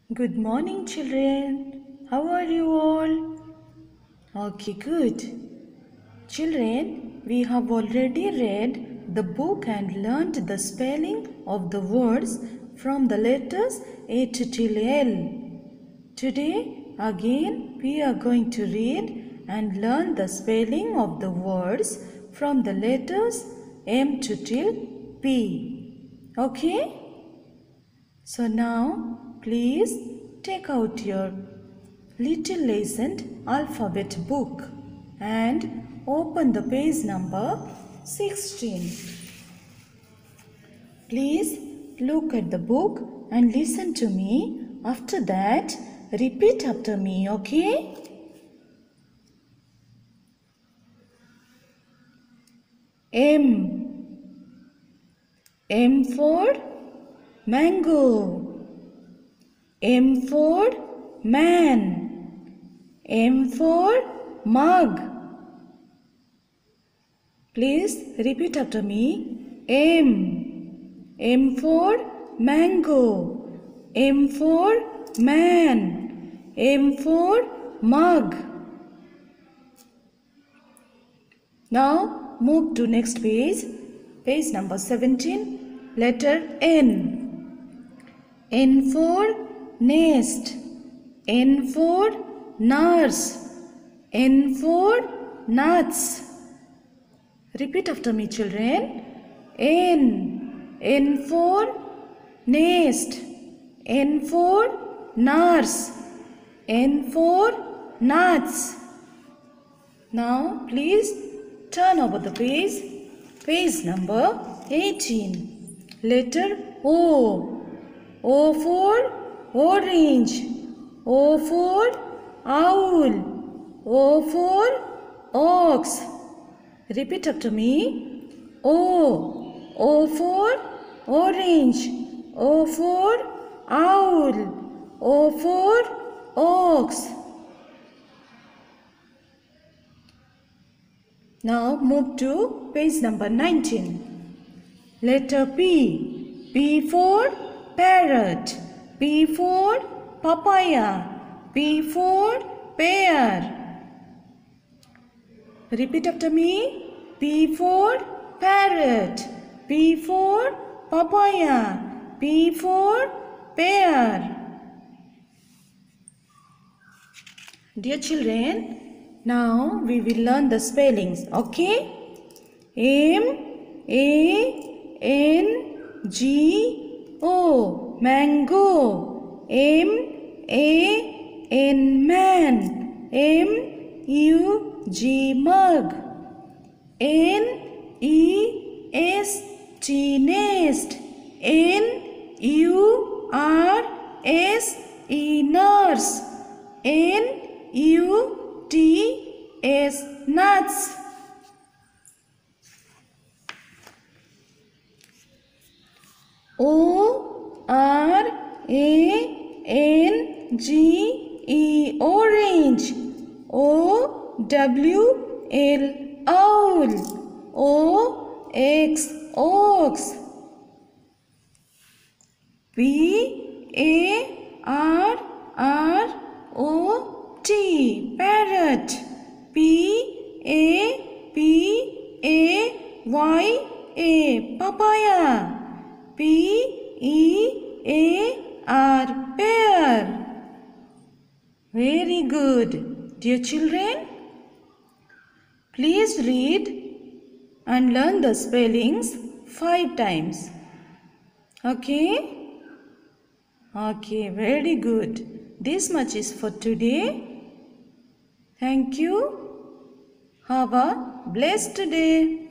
Good morning, children. How are you all? Okay, good. Children, we have already read the book and learned the spelling of the words from the letters A to till L. Today, again, we are going to read and learn the spelling of the words from the letters M to till P. Okay? So now, please take out your little lesson alphabet book and open the page number 16. Please look at the book and listen to me. After that, repeat after me, okay? M. M for mango. M for man. M for mug. Please repeat after me. M. M for mango. M for man. M for mug. Now move to next page. Page number 17. Letter N. N for nest. N for nurse. N for nuts. Repeat after me, children. N. N for nest. N for nurse. N for nuts. Now, please turn over the page. Page number 18. Letter O. O for orange. O for owl. O for ox. Repeat after me. O. O for orange. O for owl. O for ox. Now move to page number 19. Letter P. P for parrot. P for papaya. P for pear. Repeat after me. P for parrot. P for papaya. P for pear. Dear children, now we will learn the spellings, okay? M-A-N-G-O, mango. M-A-N, man. M-U-G, mug. N-E-S-T, nest. N-U-R-S-E, nurse. N-U-T-S, nuts. O-R-A-N-G-E, orange. O-W-L, owl. O-X, ox. P-A-R-R-O-T, parrot. P-A-P-A-Y-A, papaya. P-E-A-R, pear. Very good. Dear children, please read and learn the spellings 5 times. Okay? Okay, very good. This much is for today. Thank you. Have a blessed day.